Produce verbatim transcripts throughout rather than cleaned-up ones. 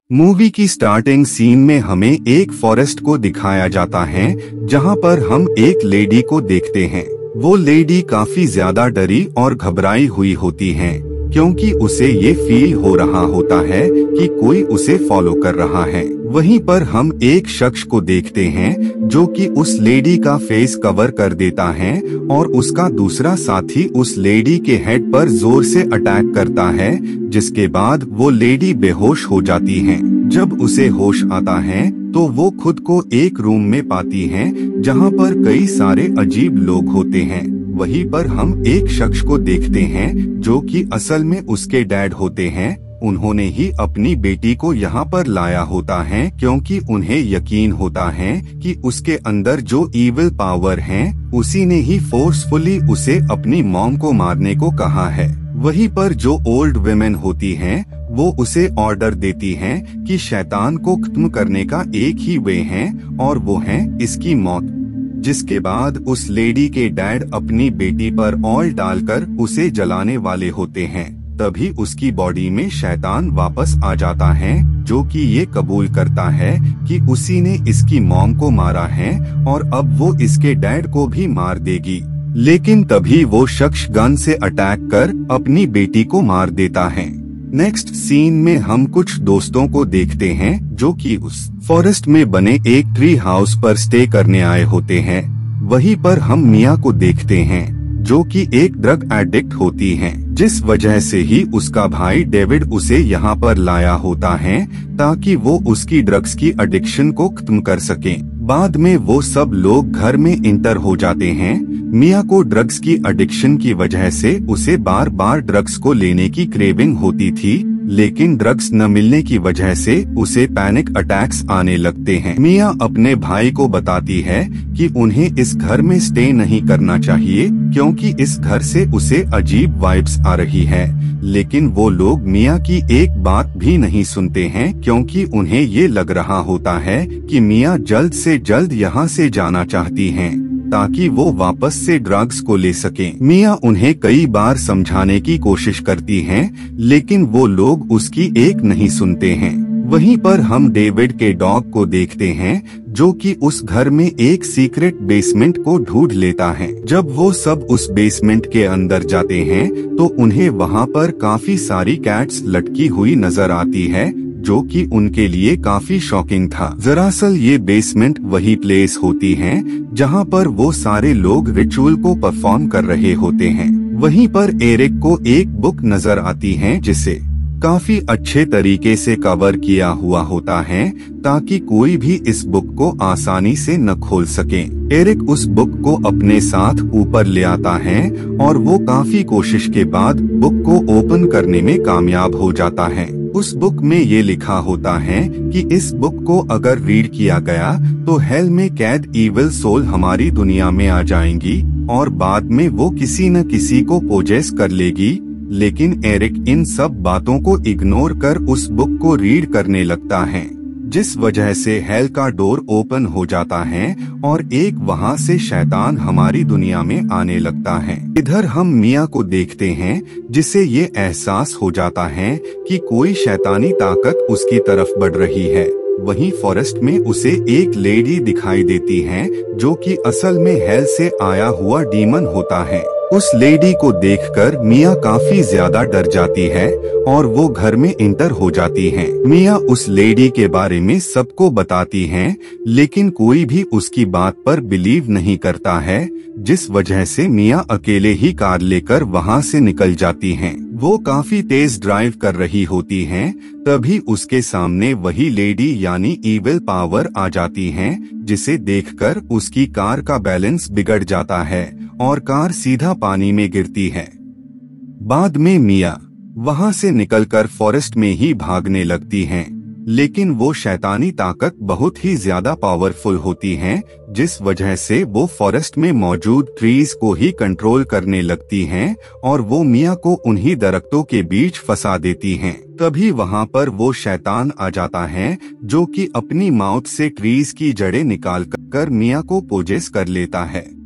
Movie की starting scene में हमें एक फॉरेस्ट को दिखाया जाता है, जहां पर हम एक लेडी को देखते हैं। वो लेडी काफी ज्यादा डरी और घबराई हुई होती है, क्योंकि उसे ये फील हो रहा होता है कि कोई उसे फॉलो कर रहा है। वहीं पर हम एक शख्स को देखते हैं जो कि उस लेडी का फेस कवर कर देता है और उसका दूसरा साथी उस लेडी के हेड पर जोर से अटैक करता है, जिसके बाद वो लेडी बेहोश हो जाती है। जब उसे होश आता है तो वो खुद को एक रूम में पाती है जहां पर कई सारे अजीब लोग होते हैं। वहीं पर हम एक शख्स को देखते हैं जो कि असल में उसके डैड होते हैं। उन्होंने ही अपनी बेटी को यहाँ पर लाया होता है, क्योंकि उन्हें यकीन होता है कि उसके अंदर जो इविल पावर है उसी ने ही फोर्सफुली उसे अपनी मॉम को मारने को कहा है। वहीं पर जो ओल्ड वुमेन होती हैं, वो उसे ऑर्डर देती हैं कि शैतान को खत्म करने का एक ही वे है और वो है इसकी मौत। जिसके बाद उस लेडी के डैड अपनी बेटी पर ऑयल डालकर उसे जलाने वाले होते हैं। तभी उसकी बॉडी में शैतान वापस आ जाता है, जो कि ये कबूल करता है कि उसी ने इसकी मॉम को मारा है और अब वो इसके डैड को भी मार देगी। लेकिन तभी वो शख्स गन से अटैक कर अपनी बेटी को मार देता है। नेक्स्ट सीन में हम कुछ दोस्तों को देखते हैं जो कि उस फॉरेस्ट में बने एक ट्री हाउस पर स्टे करने आए होते हैं। वहीं पर हम मिया को देखते हैं जो कि एक ड्रग एडिक्ट होती हैं, जिस वजह से ही उसका भाई डेविड उसे यहाँ पर लाया होता है ताकि वो उसकी ड्रग्स की एडिक्शन को खत्म कर सके। बाद में वो सब लोग घर में इंटर हो जाते हैं। मिया को ड्रग्स की एडिक्शन की वजह से उसे बार बार ड्रग्स को लेने की क्रेविंग होती थी, लेकिन ड्रग्स न मिलने की वजह से उसे पैनिक अटैक्स आने लगते हैं। मिया अपने भाई को बताती है कि उन्हें इस घर में स्टे नहीं करना चाहिए, क्योंकि इस घर से उसे अजीब वाइब्स आ रही है। लेकिन वो लोग मिया की एक बात भी नहीं सुनते हैं, क्योंकि उन्हें ये लग रहा होता है कि मिया जल्द से जल्द यहाँ से जाना चाहती हैं, ताकि वो वापस से ड्रग्स को ले सकें। मिया उन्हें कई बार समझाने की कोशिश करती हैं, लेकिन वो लोग उसकी एक नहीं सुनते हैं। वहीं पर हम डेविड के डॉग को देखते हैं जो कि उस घर में एक सीक्रेट बेसमेंट को ढूंढ लेता है। जब वो सब उस बेसमेंट के अंदर जाते हैं तो उन्हें वहाँ पर काफी सारी कैट्स लटकी हुई नजर आती है, जो कि उनके लिए काफी शॉकिंग था। दरअसल ये बेसमेंट वही प्लेस होती है जहाँ पर वो सारे लोग रिचुअल को परफॉर्म कर रहे होते हैं। वहीं पर एरिक को एक बुक नजर आती है जिसे काफी अच्छे तरीके से कवर किया हुआ होता है, ताकि कोई भी इस बुक को आसानी से न खोल सके। एरिक उस बुक को अपने साथ ऊपर ले आता है और वो काफी कोशिश के बाद बुक को ओपन करने में कामयाब हो जाता है। उस बुक में ये लिखा होता है कि इस बुक को अगर रीड किया गया तो हेल में कैद इविल सोल हमारी दुनिया में आ जाएंगी और बाद में वो किसी न किसी को पोजेस कर लेगी। लेकिन एरिक इन सब बातों को इग्नोर कर उस बुक को रीड करने लगता है, जिस वजह से हेल का डोर ओपन हो जाता है और एक वहां से शैतान हमारी दुनिया में आने लगता है। इधर हम मिया को देखते हैं जिसे ये एहसास हो जाता है कि कोई शैतानी ताकत उसकी तरफ बढ़ रही है। वहीं फॉरेस्ट में उसे एक लेडी दिखाई देती है जो कि असल में हेल से आया हुआ डीमन होता है। उस लेडी को देखकर मिया काफी ज्यादा डर जाती है और वो घर में इंटर हो जाती है। मिया उस लेडी के बारे में सबको बताती है, लेकिन कोई भी उसकी बात पर बिलीव नहीं करता है, जिस वजह से मिया अकेले ही कार लेकर वहां से निकल जाती हैं। वो काफी तेज ड्राइव कर रही होती हैं, तभी उसके सामने वही लेडी यानी इविल पावर आ जाती हैं, जिसे देखकर उसकी कार का बैलेंस बिगड़ जाता है और कार सीधा पानी में गिरती है। बाद में मिया वहां से निकलकर फॉरेस्ट में ही भागने लगती हैं, लेकिन वो शैतानी ताकत बहुत ही ज्यादा पावरफुल होती हैं, जिस वजह से वो फॉरेस्ट में मौजूद ट्रीज को ही कंट्रोल करने लगती हैं और वो मिया को उन्हीं दरख्तों के बीच फंसा देती हैं। तभी वहां पर वो शैतान आ जाता है जो कि अपनी माउथ से ट्रीज की जड़ें निकाल कर मिया को पोजेस कर लेता है।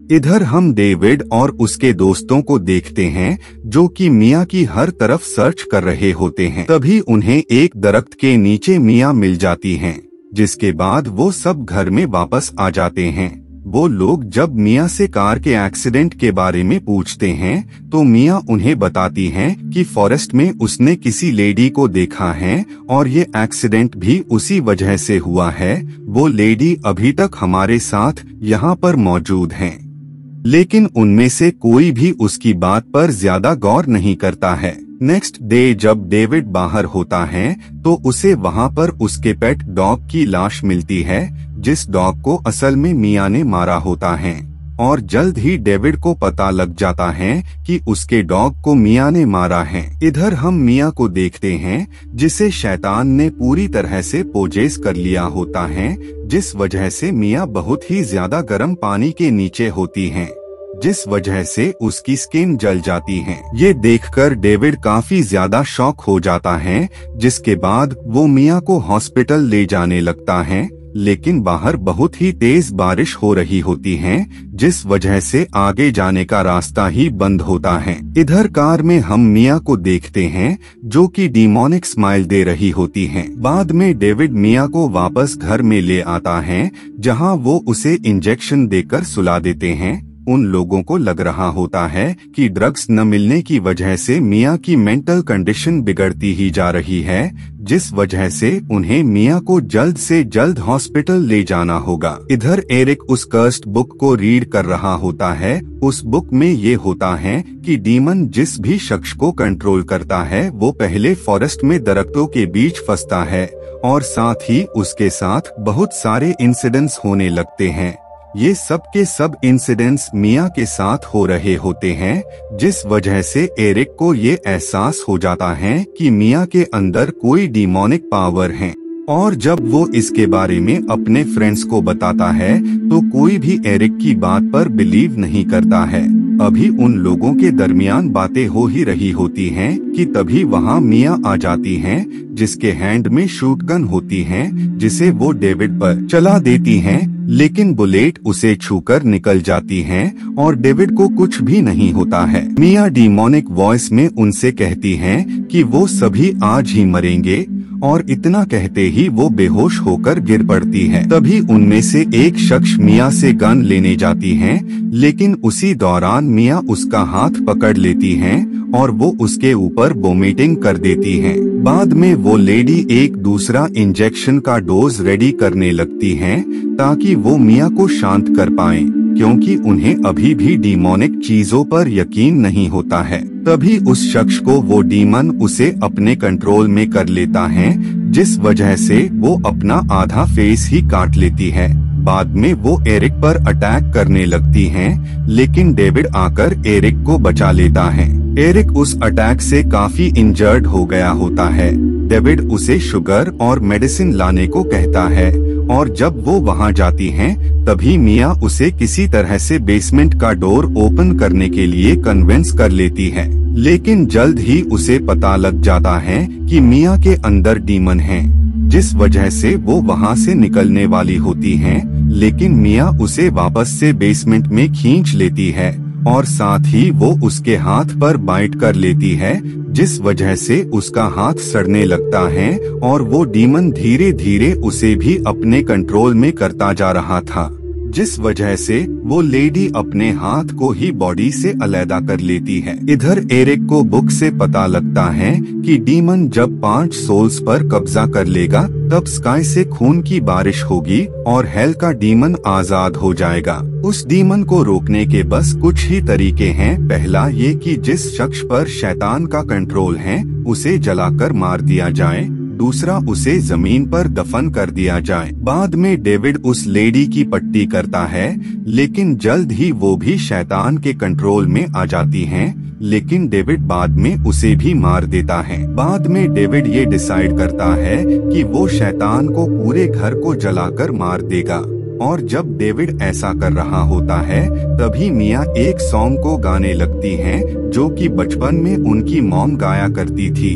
इधर हम डेविड और उसके दोस्तों को देखते हैं जो कि मिया की हर तरफ सर्च कर रहे होते हैं। तभी उन्हें एक दरख्त के नीचे मिया मिल जाती हैं, जिसके बाद वो सब घर में वापस आ जाते हैं। वो लोग जब मिया से कार के एक्सीडेंट के बारे में पूछते हैं तो मिया उन्हें बताती हैं कि फॉरेस्ट में उसने किसी लेडी को देखा है और ये एक्सीडेंट भी उसी वजह से हुआ है। वो लेडी अभी तक हमारे साथ यहाँ पर मौजूद हैं, लेकिन उनमें से कोई भी उसकी बात पर ज्यादा गौर नहीं करता है। नेक्स्ट डे जब डेविड बाहर होता है तो उसे वहाँ पर उसके पेट डॉग की लाश मिलती है, जिस डॉग को असल में मिया ने मारा होता है। और जल्द ही डेविड को पता लग जाता है कि उसके डॉग को मिया ने मारा है। इधर हम मिया को देखते हैं जिसे शैतान ने पूरी तरह से पोजेस कर लिया होता है, जिस वजह से मिया बहुत ही ज्यादा गर्म पानी के नीचे होती हैं, जिस वजह से उसकी स्किन जल जाती है। ये देखकर डेविड काफी ज्यादा शॉक हो जाता है, जिसके बाद वो मिया को हॉस्पिटल ले जाने लगता है। लेकिन बाहर बहुत ही तेज बारिश हो रही होती है, जिस वजह से आगे जाने का रास्ता ही बंद होता है। इधर कार में हम मिया को देखते हैं जो कि डीमोनिक स्माइल दे रही होती है। बाद में डेविड मिया को वापस घर में ले आता है, जहां वो उसे इंजेक्शन देकर सुला देते हैं। उन लोगों को लग रहा होता है कि ड्रग्स न मिलने की वजह से मिया की मेंटल कंडीशन बिगड़ती ही जा रही है, जिस वजह से उन्हें मिया को जल्द से जल्द हॉस्पिटल ले जाना होगा। इधर एरिक उस कर्स्ड बुक को रीड कर रहा होता है। उस बुक में ये होता है कि डीमन जिस भी शख्स को कंट्रोल करता है वो पहले फॉरेस्ट में दरख्तों के बीच फंसता है और साथ ही उसके साथ बहुत सारे इंसिडेंट्स होने लगते हैं। ये सब के सब इंसिडेंट्स मिया के साथ हो रहे होते हैं, जिस वजह से एरिक को ये एहसास हो जाता है कि मिया के अंदर कोई डीमोनिक पावर है। और जब वो इसके बारे में अपने फ्रेंड्स को बताता है तो कोई भी एरिक की बात पर बिलीव नहीं करता है। अभी उन लोगों के दरमियान बातें हो ही रही होती हैं कि तभी वहाँ मिया आ जाती हैं, जिसके हैंड में शूट गन होती है, जिसे वो डेविड पर चला देती हैं, लेकिन बुलेट उसे छूकर निकल जाती हैं और डेविड को कुछ भी नहीं होता है। मिया डीमोनिक वॉइस में उनसे कहती हैं कि वो सभी आज ही मरेंगे और इतना कहते ही वो बेहोश होकर गिर पड़ती है। तभी उनमें से एक शख्स मिया से गन लेने जाती है, लेकिन उसी दौरान मिया उसका हाथ पकड़ लेती हैं और वो उसके ऊपर वोमिटिंग कर देती हैं। बाद में वो लेडी एक दूसरा इंजेक्शन का डोज रेडी करने लगती हैं ताकि वो मिया को शांत कर पाएं, क्योंकि उन्हें अभी भी डीमोनिक चीजों पर यकीन नहीं होता है। तभी उस शख्स को वो डीमन उसे अपने कंट्रोल में कर लेता है, जिस वजह से वो अपना आधा फेस ही काट लेती है। बाद में वो एरिक पर अटैक करने लगती हैं, लेकिन डेविड आकर एरिक को बचा लेता है। एरिक उस अटैक से काफी इंजर्ड हो गया होता है। डेविड उसे शुगर और मेडिसिन लाने को कहता है और जब वो वहाँ जाती हैं, तभी मिया उसे किसी तरह से बेसमेंट का डोर ओपन करने के लिए कन्विंस कर लेती है। लेकिन जल्द ही उसे पता लग जाता है कि मिया के अंदर डीमन है, जिस वजह से वो वहाँ से निकलने वाली होती हैं, लेकिन मिया उसे वापस से बेसमेंट में खींच लेती है और साथ ही वो उसके हाथ पर बाइट कर लेती है, जिस वजह से उसका हाथ सड़ने लगता है और वो डीमन धीरे धीरे उसे भी अपने कंट्रोल में करता जा रहा था, जिस वजह से वो लेडी अपने हाथ को ही बॉडी से अलग कर लेती है। इधर एरिक को बुक से पता लगता है कि डीमन जब पांच सोल्स पर कब्जा कर लेगा तब स्काई से खून की बारिश होगी और हेल का डीमन आजाद हो जाएगा। उस डीमन को रोकने के बस कुछ ही तरीके हैं। पहला ये कि जिस शख्स पर शैतान का कंट्रोल है उसे जलाकर मार दिया जाए, दूसरा उसे जमीन पर दफन कर दिया जाए। बाद में डेविड उस लेडी की पट्टी करता है, लेकिन जल्द ही वो भी शैतान के कंट्रोल में आ जाती हैं, लेकिन डेविड बाद में उसे भी मार देता है। बाद में डेविड ये डिसाइड करता है कि वो शैतान को पूरे घर को जलाकर मार देगा और जब डेविड ऐसा कर रहा होता है तभी मिया एक सॉन्ग को गाने लगती हैं जो कि बचपन में उनकी मॉम गाया करती थी।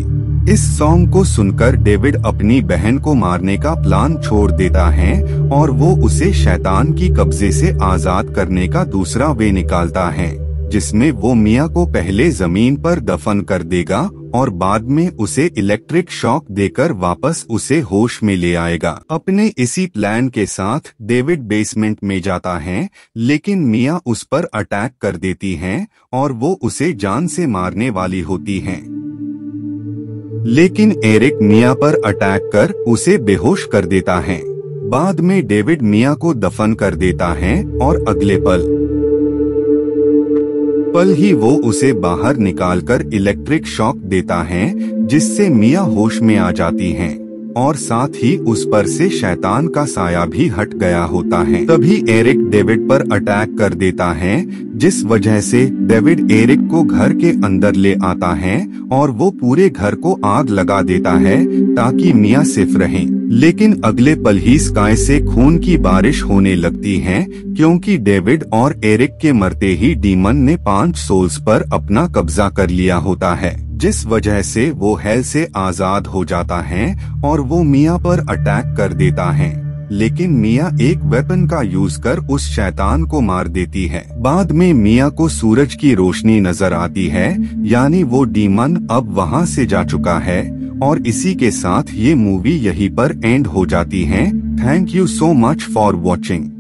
इस सॉन्ग को सुनकर डेविड अपनी बहन को मारने का प्लान छोड़ देता है और वो उसे शैतान की कब्जे से आजाद करने का दूसरा वे निकालता है, जिसमें वो मिया को पहले जमीन पर दफन कर देगा और बाद में उसे इलेक्ट्रिक शॉक देकर वापस उसे होश में ले आएगा। अपने इसी प्लान के साथ डेविड बेसमेंट में जाता है, लेकिन मिया उस पर अटैक कर देती है और वो उसे जान से मारने वाली होती है। लेकिन एरिक मिया पर अटैक कर उसे बेहोश कर देता है। बाद में डेविड मिया को दफन कर देता है और अगले पल पल ही वो उसे बाहर निकालकर इलेक्ट्रिक शॉक देता है, जिससे मिया होश में आ जाती हैं और साथ ही उस पर से शैतान का साया भी हट गया होता है। तभी एरिक डेविड पर अटैक कर देता है, जिस वजह से डेविड एरिक को घर के अंदर ले आता है और वो पूरे घर को आग लगा देता है ताकि मिया सेफ रहे। लेकिन अगले पल ही स्काई से खून की बारिश होने लगती है, क्योंकि डेविड और एरिक के मरते ही डीमन ने पांच सोल्स पर अपना कब्जा कर लिया होता है, जिस वजह से वो हेल से आजाद हो जाता है और वो मिया पर अटैक कर देता है। लेकिन मिया एक वेपन का यूज कर उस शैतान को मार देती है। बाद में मिया को सूरज की रोशनी नजर आती है, यानी वो डीमन अब वहां से जा चुका है। और इसी के साथ ये मूवी यहीं पर एंड हो जाती है। Thank you so much for watching.